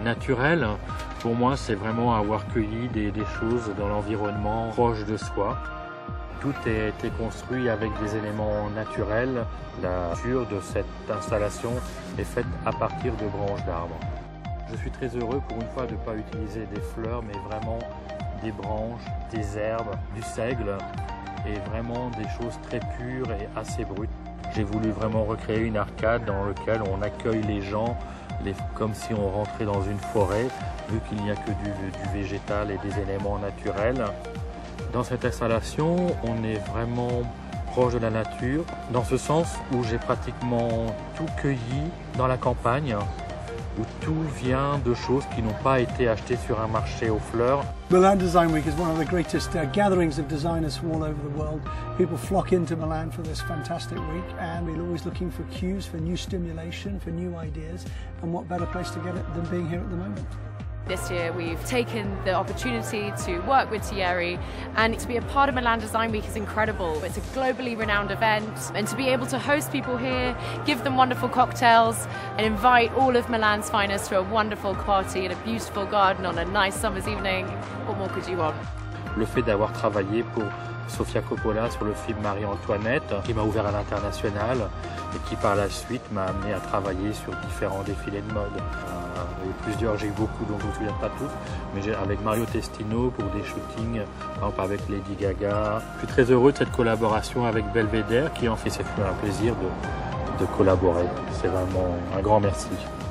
naturel. Pour moi, c'est vraiment avoir cueilli des choses dans l'environnement proche de soi. Tout a été construit avec des éléments naturels. La nature de cette installation est faite à partir de branches d'arbres. Je suis très heureux pour une fois de ne pas utiliser des fleurs, mais vraiment des branches, des herbes, du seigle et vraiment des choses très pures et assez brutes. J'ai voulu vraiment recréer une arcade dans laquelle on accueille les gens comme si on rentrait dans une forêt, vu qu'il n'y a que du végétal et des éléments naturels. Dans cette installation, on est vraiment proche de la nature, dans ce sens où j'ai pratiquement tout cueilli dans la campagne, où tout vient de choses qui n'ont pas été achetées sur un marché aux fleurs. Milan Design Week is one of the greatest gatherings of designers from all over the world. People flock into Milan for this fantastic week, and we're always looking for cues, for new stimulation, for new ideas, and what better place to get it than being here at the moment. This year we've taken the opportunity to work with Thierry, and to be a part of Milan Design Week is incredible. It's a globally renowned event, and to be able to host people here, give them wonderful cocktails and invite all of Milan's finest to a wonderful party in a beautiful garden on a nice summer's evening, what more could you want? Le fait d'avoir travaillé pour Sofia Coppola sur le film Marie-Antoinette, qui m'a ouvert à l'international et qui par la suite m'a amené à travailler sur différents défilés de mode. Plusieurs, j'ai eu beaucoup, donc je ne me souviens pas tous, mais avec Mario Testino pour des shootings, par exemple avec Lady Gaga. Je suis très heureux de cette collaboration avec Belvédère qui en fait, c'est un plaisir de collaborer. C'est vraiment un grand merci.